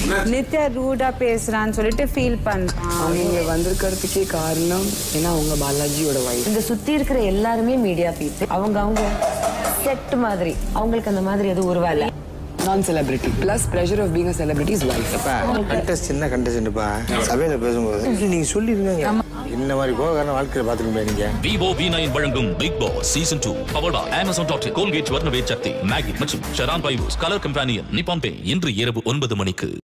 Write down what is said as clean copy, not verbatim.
நித்யா ரூடா பேசுறான்னு சொல்லிட்டு ஃபீல் பண்றான். அவங்க வந்திருக்கிறதுக்கே காரணம் ஏன்னா அவங்க பாலாஜியோட வைஃப். இந்த சுத்தி இருக்கிற எல்லாருமே மீடியா பீப்புள். அவங்க செட் மாதிரி அவங்களுக்கு அந்த மாதிரி எதுவும் உருவால. Non-celebrity plus pressure of being a celebrity's wife. Contest சின்ன கண்டஸ்ட்ப்பா. சபையில பேசும்போது நீங்க சொல்லிருங்க. இந்த மாதிரி கோகாரன வாழ்க்கையில பாத்துக்கீங்க நீங்க. Vivo V9 வழங்கும் Bigg Boss season 2 powered by Amazon.in, Colgate வர்ண வேர் சக்தி, மேகி மற்றும் ஷரான் பைவூஸ் கலர் கம்பெனியன் நிப்பான் பே இன்று இரவு 9 மணிக்கு.